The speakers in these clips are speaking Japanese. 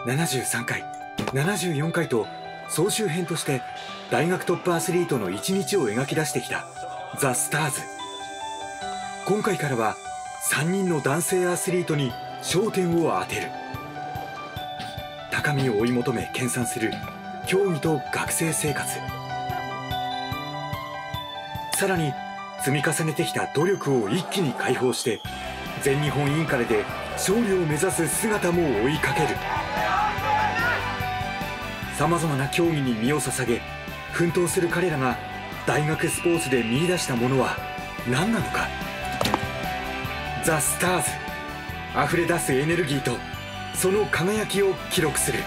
73回74回と総集編として大学トップアスリートの一日を描き出してきたザ・スターズ。今回からは3人の男性アスリートに焦点を当てる。高みを追い求め研鑽する競技と学生生活、さらに積み重ねてきた努力を一気に解放して全日本インカレで勝利を目指す姿も追いかける。さまざまな競技に身を捧げ奮闘する彼らが大学スポーツで見出したものは何なのか。ザ・スターズ、溢れ出すエネルギーとその輝きを記録する。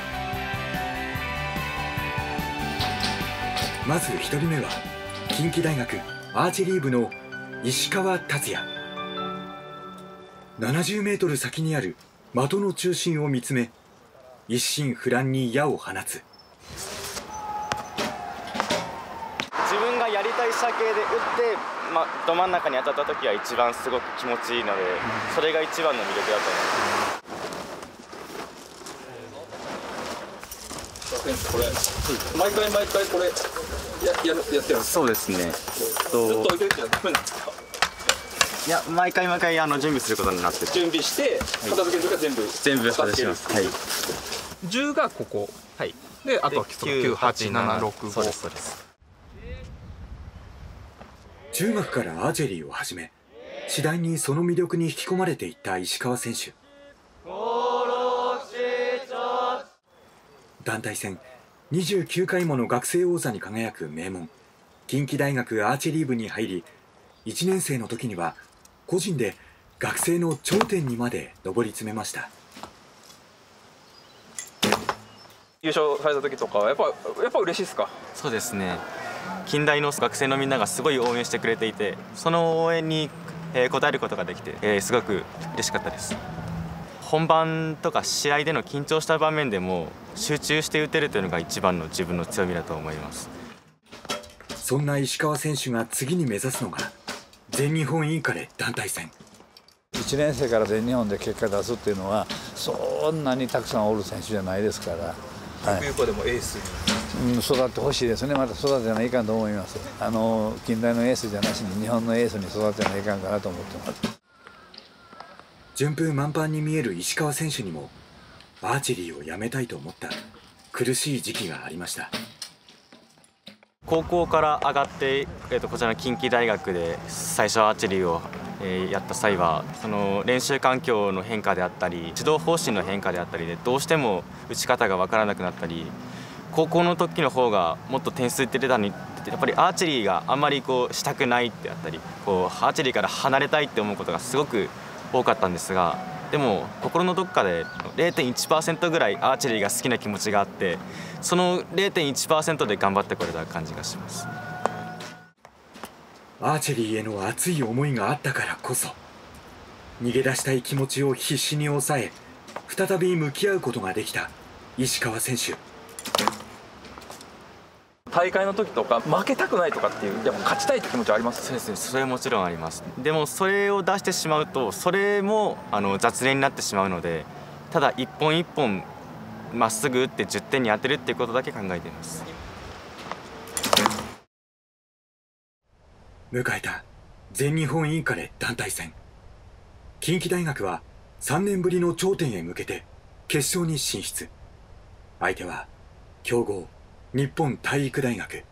まず1人目は近畿大学アーチェリー部の石川達也。70メートル先にある的の中心を見つめ一心不乱に矢を放つ。 自分がやりたい射程で打って、ど真ん中に当たった時は一番すごく気持ちいいので、それが一番の魅力だと思います。 これ毎回これやってる。 そうですね。 ずっと置いといてダメなんですか？ いや、毎回準備することになってて、 準備して片付ける時は全部外します。はい。 10がここ。はい。で、あとは9、8、7、6、5。 そうですそうです。 中学からアーチェリーを始め次第にその魅力に引き込まれていった石川選手。団体戦29回もの学生王座に輝く名門近畿大学アーチェリー部に入り、1年生の時には個人で学生の頂点にまで上り詰めました。 優勝された時とかはやっぱ嬉しいですか？ そうですね。近大の学生のみんながすごい応援してくれていて、その応援に応えることができて、すごく嬉しかったです。本番とか試合での緊張した場面でも集中して打てるというのが一番の自分の強みだと思います。 そんな石川選手が次に目指すのが全日本インカレ団体戦。 1年生から全日本で結果出すっていうのはそんなにたくさんおる選手じゃないですから、 ゆうこでもエースに、 育ってほしいですね。また育てないかんと思います。近代のエースじゃなしに日本のエースに育てないかんかなと思ってます。 順風満帆に見える石川選手にもアーチェリーをやめたいと思った苦しい時期がありました。 高校から上がって、こちらの近畿大学で最初アーチェリーを、やった際はその練習環境の変化であったり指導方針の変化であったりでどうしても打ち方が分からなくなったり、高校の時の方がもっと点数って出たのにやっぱりアーチェリーがあんまりしたくないってあったりアーチェリーから離れたいって思うことがすごく多かったんですが、でも心のどこかで 0.1% ぐらいアーチェリーが好きな気持ちがあって、その 0.1% で頑張ってこれた感じがします。 アーチェリーへの熱い思いがあったからこそ逃げ出したい気持ちを必死に抑え再び向き合うことができた石川選手。 大会の時とか負けたくないとかっていうやっぱ勝ちたいって気持ちはあります？ そうですね、それはもちろんあります。でもそれを出してしまうとそれも雑念になってしまうので、ただ一本一本まっすぐ打って10点に当てるっていうことだけ考えています。 迎えた全日本インカレ団体戦。近畿大学は3年ぶりの頂点へ向けて決勝に進出。相手は強豪日本体育大学。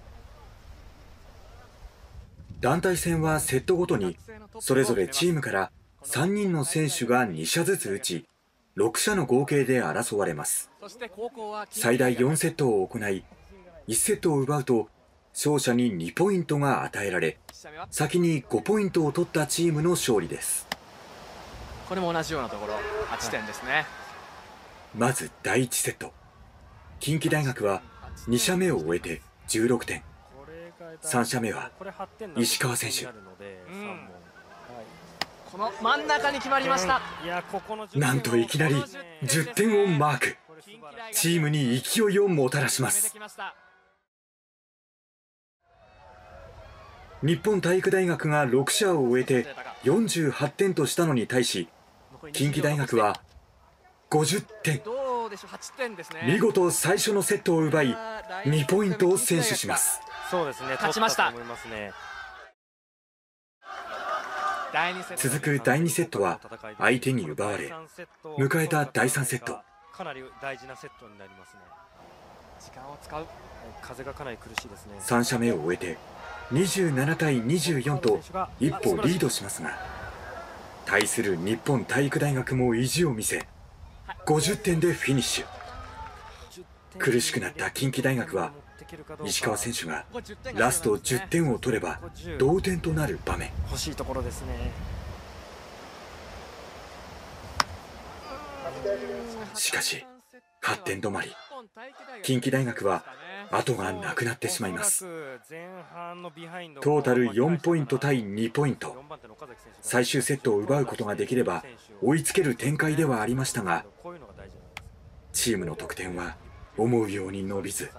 団体戦はセットごとにそれぞれチームから3人の選手が2射ずつ打ち6射の合計で争われます。最大4セットを行い1セットを奪うと勝者に2ポイントが与えられ、先に5ポイントを取ったチームの勝利です。 これも同じようなところ8点ですね。 まず第1セット、近畿大学は2射目を終えて16点。3射目は石川選手。 この真ん中に決まりました。 なんといきなり10点をマーク。チームに勢いをもたらします。日本体育大学が6射を終えて48点としたのに対し近畿大学は50点。 見事最初のセットを奪い2ポイントを先取します。 そうですね、勝ちました。 続く第2セットは相手に奪われ、迎えた第3セット。 かなり大事なセットになりますね。 時間を使う。 風がかなり苦しいですね。 3射目を終えて27対24と一歩リードしますが、対する日本体育大学も意地を見せ50点でフィニッシュ。苦しくなった近畿大学は石川選手がラスト10点を取れば同点となる場面。 欲しいところですね。 しかし8点止まり、近畿大学は後がなくなってしまいます。トータル4ポイント対2ポイント。最終セットを奪うことができれば追いつける展開ではありましたが、チームの得点は思うように伸びず。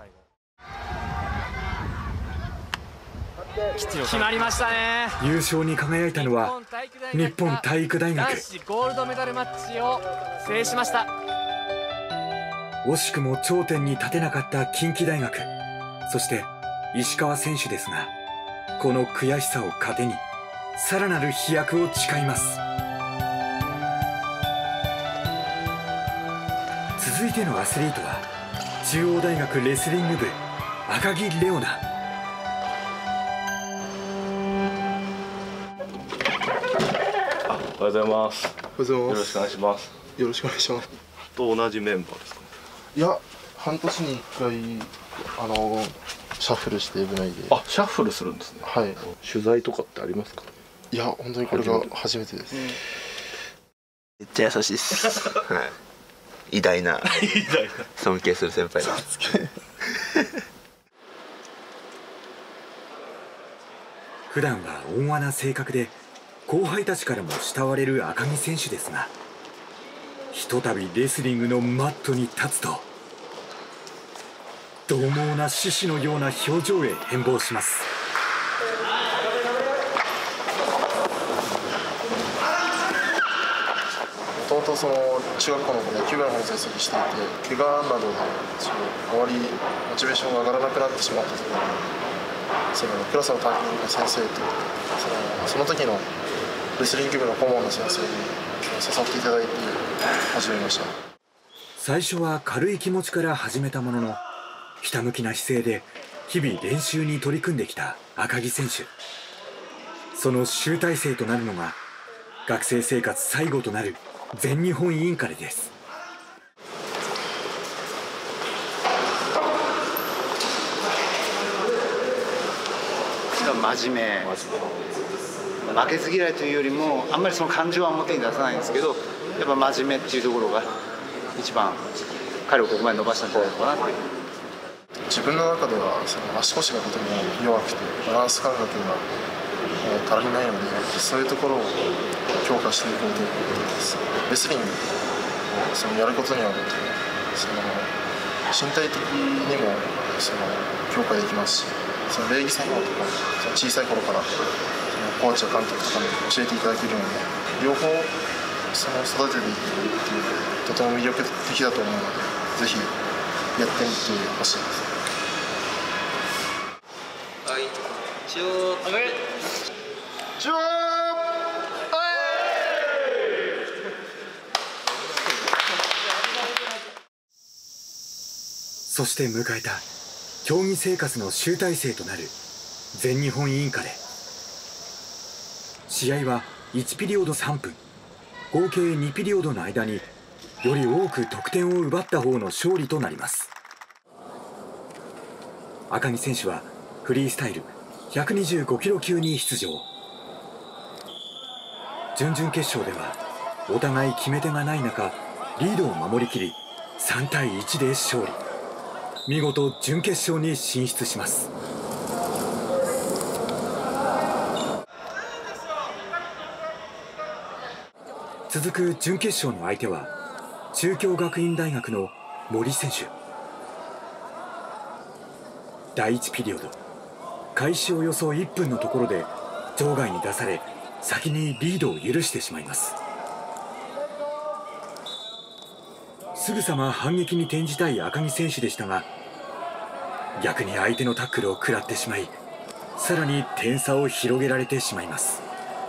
決まりましたね。 優勝に輝いたのは日本体育大学。 男子ゴールドメダルマッチを制しました。 惜しくも頂点に立てなかった近畿大学、そして石川選手ですが、この悔しさを糧にさらなる飛躍を誓います。続いてのアスリートは中央大学レスリング部赤木玲央奈。 おはようございます。 おはようございます。 よろしくお願いします。 よろしくお願いします。 と同じメンバーですか？ いや、半年に1回シャッフルして部内で。 あ、シャッフルするんですね。 はい。 取材とかってありますか？ いや、本当にこれが初めてです。 めっちゃ優しいです。はい。偉大な尊敬する先輩です。 普段は温和な性格で後輩たちからも慕われる赤木選手ですが、ひとたびレスリングのマットに立つと獰猛な獅子のような表情へ変貌します。 もともと中学校の野球部の方に在籍していて、怪我などであまりモチベーションが上がらなくなってしまったところ、クラスの担任の先生とその時のレスリング部の顧問の先生に誘っていただいて始めました。 最初は軽い気持ちから始めたものの、ひたむきな姿勢で日々練習に取り組んできた赤木選手。その集大成となるのが学生生活最後となる全日本インカレです。 真面目、負けず嫌いというよりもあんまりその感情は表に出さないんですけど、やっぱ真面目っていうところが一番彼をここまで伸ばしたんじゃないのかなっていう。 自分の中では足腰がとても弱くてバランス感覚が足りないので、そういうところを強化していこうということです。レスリングをやることによって身体的にも強化できますし、礼儀作法とか小さい頃からコーチや監督とかに教えていただけるので、両方育てていくっていうとても魅力的だと思うので、ぜひやってみてほしいです。 はい、中央上げ中央そして迎えた競技生活の集大成となる全日本インカレ。試合は1ピリオド3分、合計2ピリオドの間により多く得点を奪った方の勝利となります。赤木選手はフリースタイル125キロ級に出場。準々決勝ではお互い決め手がない中リードを守りきり3対1で勝利。見事準決勝に進出します。続く準決勝の相手は中京学院大学の森選手。第1ピリオド開始およそ1分のところで場外に出され、先にリードを許してしまいます。 すぐさま反撃に転じたい赤木選手でしたが、逆に相手のタックルを食らってしまい、さらに点差を広げられてしまいます。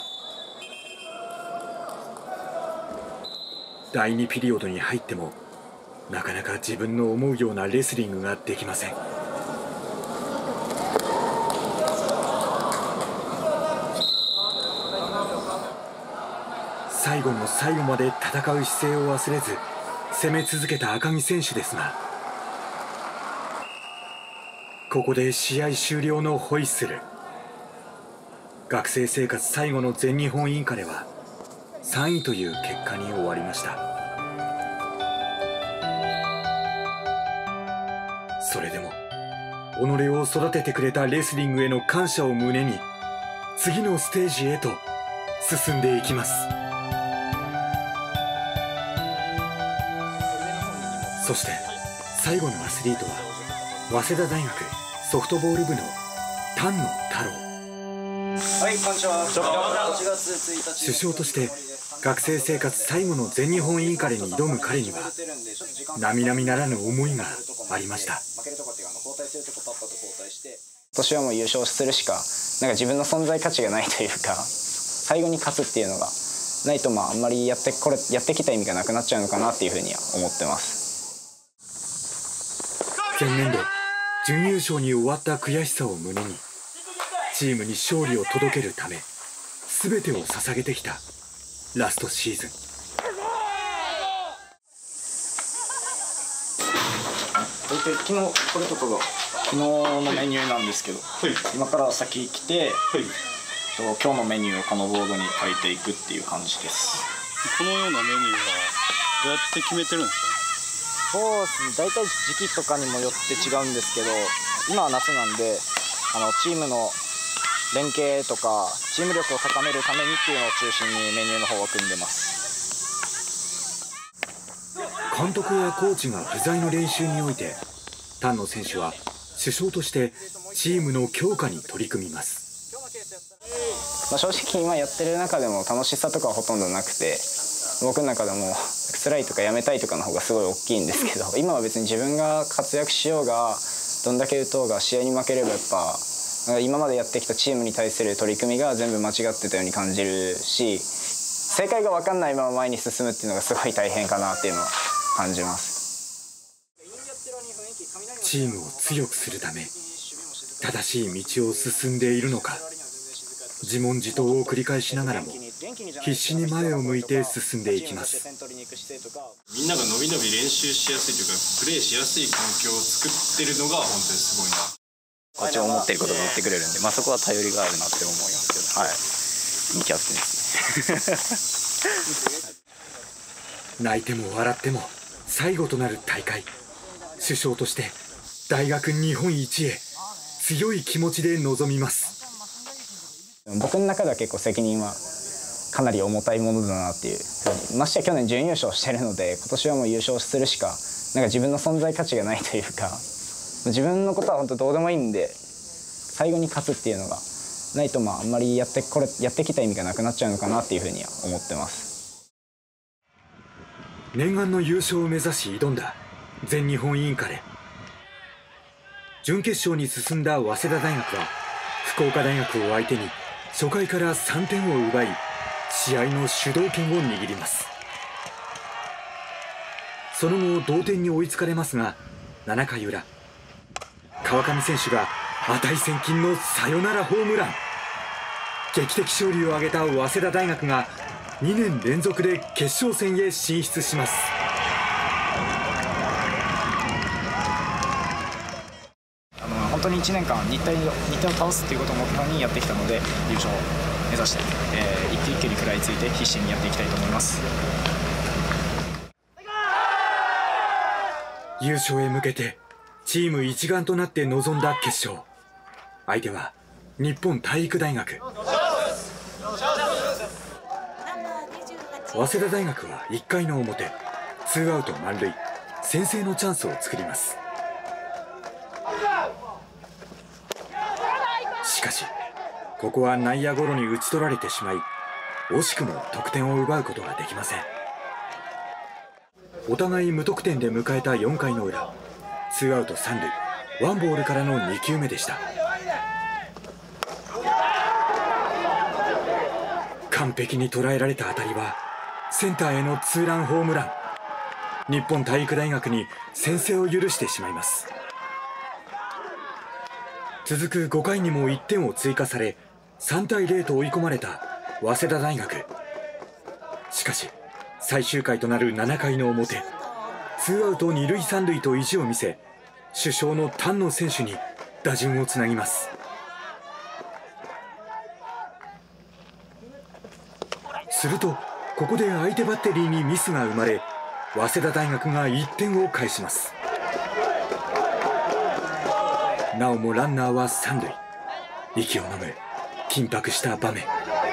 第2ピリオドに入ってもなかなか自分の思うようなレスリングができません。最後の最後まで戦う姿勢を忘れず攻め続けた赤木選手ですが、ここで試合終了のホイッスル。学生生活最後の全日本インカレは3位という結果に終わりました。それでも己を育ててくれたレスリングへの感謝を胸に次のステージへと進んでいきます。そして最後のアスリートは早稲田大学ソフトボール部の丹野太郎。 はい、こんにちは。8月1日。 主将として学生生活最後の全日本インカレに挑む彼には並々ならぬ思いがありました。 今年はもう優勝するしかなんか自分の存在価値がないというか、最後に勝つっていうのがないとあんまりやってきた意味がなくなっちゃうのかなっていうふうには思ってます。 前年度準優勝に終わった悔しさを胸にチームに勝利を届けるため全てを捧げてきたラストシーズン。 昨日これとかが昨日のメニューなんですけど、今から先来て、今日のメニューをこのボードに書いていくっていう感じです。 このようなメニューはどうやって決めてるんですか？ そうですね、大体時期とかにもよって違うんですけど、今は夏なんでチームの連携とかチーム力を高めるためにっていうのを中心にメニューの方を組んでます。 監督やコーチが不在の練習において丹野選手は主将としてチームの強化に取り組みます。 正直今やってる中でも楽しさとかはほとんどなくて、僕の中でも辛いとかやめたいとかの方がすごい大きいんですけど、今は別に自分が活躍しようがどんだけ打とうが試合に負ければやっぱ今までやってきたチームに対する取り組みが全部間違ってたように感じるし、正解が分かんないまま前に進むっていうのがすごい大変かなっていうのは感じます。 チームを強くするため正しい道を進んでいるのか、自問自答を繰り返しながらも必死に前を向いて進んでいきます。 みんなが伸び伸び練習しやすいというかプレーしやすい環境を作ってるのが本当にすごいな。 こっち思ってることを言ってくれるんで、そこは頼りがあるなって思いますけど、はい、いいキャプテンですね。 泣いても笑っても最後となる大会、主将として大学日本一へ強い気持ちで臨みます。 僕の中では結構責任はかなり重たいものだなっていうふうに、ましてや去年準優勝してるので今年はもう優勝するしかなんか自分の存在価値がないというか、自分のことは本当どうでもいいんで最後に勝つっていうのがないとあんまりやってきた意味がなくなっちゃうのかなっていうふうには思ってます。 念願の優勝を目指し挑んだ全日本インカレ。準決勝に進んだ早稲田大学は福岡大学を相手に初回から3点を奪い試合の主導権を握ります。その後同点に追いつかれますが、7回裏川上選手が値千金のサヨナラホームラン。劇的勝利を挙げた早稲田大学が2年連続で決勝戦へ進出します。 本当に1年間日程を倒すっていうことを目標にやってきたので、優勝を目指して、一球一球に食らいついて必死にやっていきたいと思います。 優勝へ向けてチーム一丸となって臨んだ決勝。相手は日本体育大学。早稲田大学は1回の表ツーアウト満塁、先制のチャンスを作ります。しかしここは内野ゴロに打ち取られてしまい惜しくも得点を奪うことができません。 お互い無得点で迎えた4回の裏、ツーアウト3塁ワンボールからの2球目でした。完璧に捉えられた当たりはセンターへのツーランホームラン。日本体育大学に先制を許してしまいます。続く5回にも1点を追加され3対0と追い込まれた早稲田大学。しかし最終回となる7回の表、ツーアウト2塁3塁と意地を見せ、主将の丹野選手に打順をつなぎます。するとここで相手バッテリーにミスが生まれ、早稲田大学が1点を返します。なおもランナーは3塁。息を飲む緊迫した場面。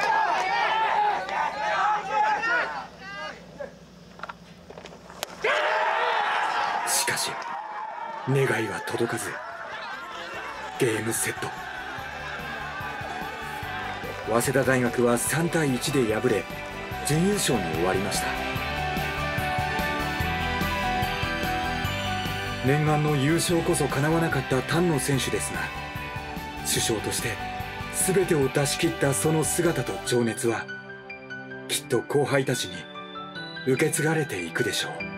しかし願いは届かずゲームセット。早稲田大学は3対1で敗れ準優勝に終わりました。念願の優勝こそ叶わなかった丹野選手ですが、主将として全てを出し切ったその姿と情熱はきっと後輩たちに受け継がれていくでしょう。